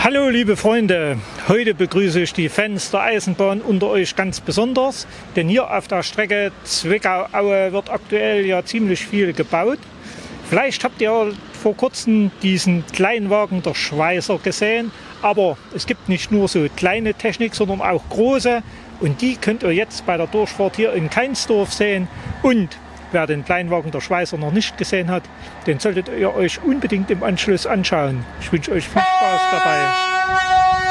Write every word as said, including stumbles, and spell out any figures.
Hallo liebe Freunde, heute begrüße ich die Fans der Eisenbahn unter euch ganz besonders, denn hier auf der Strecke Zwickau-Aue wird aktuell ja ziemlich viel gebaut. Vielleicht habt ihr vor kurzem diesen Kleinwagen der Schweißer gesehen, aber es gibt nicht nur so kleine Technik, sondern auch große und die könnt ihr jetzt bei der Durchfahrt hier in Cainsdorf sehen. Und wer den Kleinwagen der Schweißer noch nicht gesehen hat, den solltet ihr euch unbedingt im Anschluss anschauen. Ich wünsche euch viel Spaß dabei.